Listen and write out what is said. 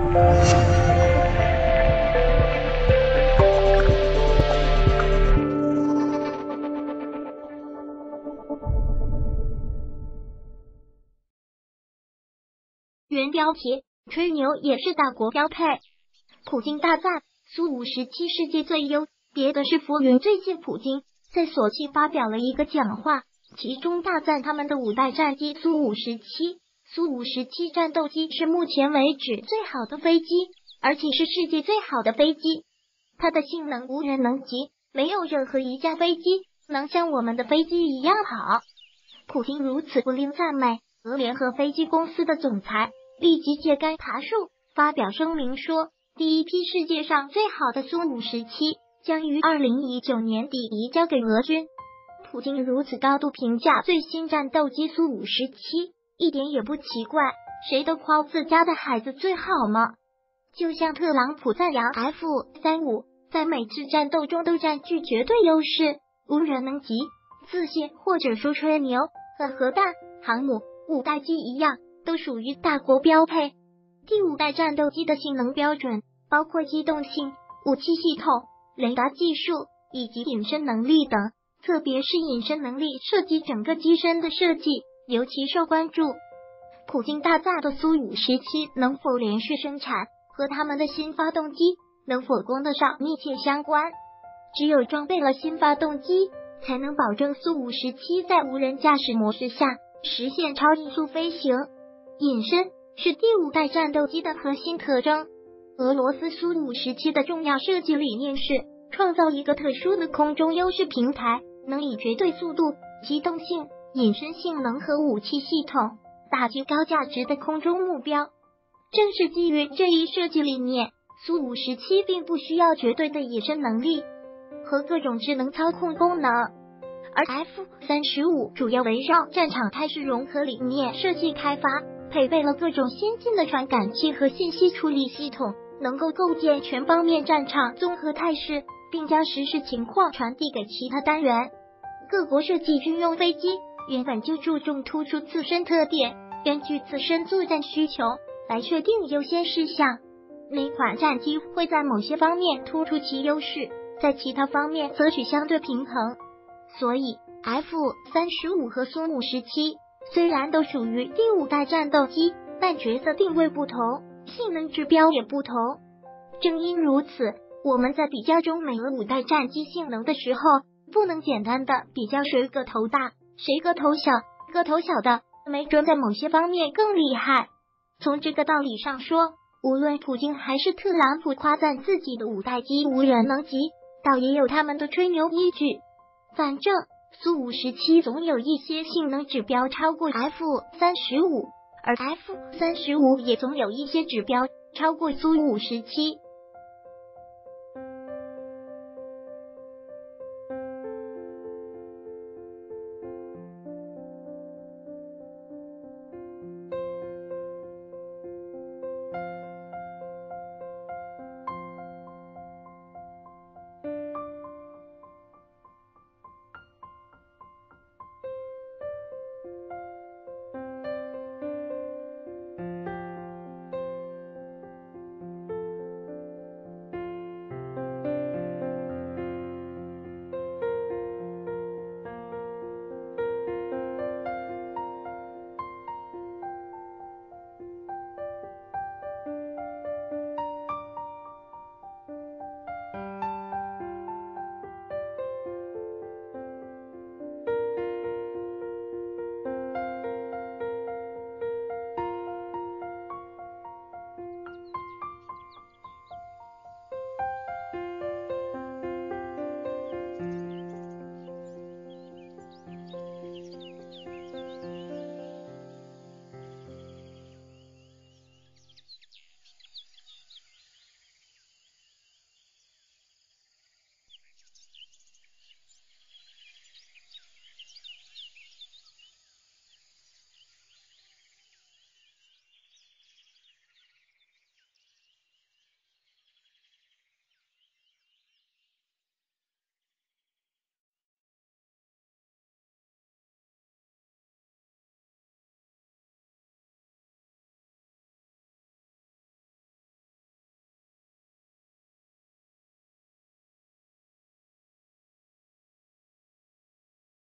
原标题：吹牛也是大国标配。普京大赞苏57世界最优。别的是浮云最近普京在索契发表了一个讲话，其中大赞他们的5代战机苏57。苏57战斗机是目前为止最好的飞机，而且是世界最好的飞机。它的性能无人能及，没有任何一架飞机能像我们的飞机一样好。普京如此不吝赞美，俄联合飞机公司的总裁立即揭竿爬树，发表声明说，第一批世界上最好的苏57将于2019年底移交给俄军。普京如此高度评价最新战斗机苏57，一点也不奇怪，谁都夸自家的孩子最好嘛。就像特朗普赞扬 F-35在每次战斗中都占据绝对优势，无人能及，自信或者说吹牛，和核弹、航母、5代机一样，都属于大国标配。第5代战斗机的性能标准包括机动性、武器系统、雷达技术以及隐身能力等，特别是隐身能力涉及整个机身的设计，尤其受关注。普京大赞的苏57能否连续生产和他们的新发动机能否供得上密切相关。只有装备了新发动机，才能保证苏57在无人驾驶模式下实现超音速飞行。隐身是第5代战斗机的核心特征。俄罗斯苏57的重要设计理念是创造一个特殊的空中优势平台，能以绝对速度、机动性、隐身性能和武器系统打击高价值的空中目标。正是基于这一设计理念，苏57并不需要绝对的隐身能力和各种智能操控功能，而 F-35主要围绕战场态势融合理念设计开发，配备了各种先进的传感器和信息处理系统，能够构建全方面战场综合态势，并将实时情况传递给其他单元。各国设计军用飞机原本就注重突出自身特点，根据自身作战需求来确定优先事项。每款战机会在某些方面突出其优势，在其他方面则取相对平衡。所以 F-35和苏57虽然都属于第5代战斗机，但角色定位不同，性能指标也不同。正因如此，我们在比较中美俄5代战机性能的时候，不能简单的比较谁个头大，谁个头小，个头小的没准在某些方面更厉害。从这个道理上说，无论普京还是特朗普夸赞自己的5代机无人能及，倒也有他们的吹牛依据。反正苏57总有一些性能指标超过 F-35，而 F-35也总有一些指标超过苏57。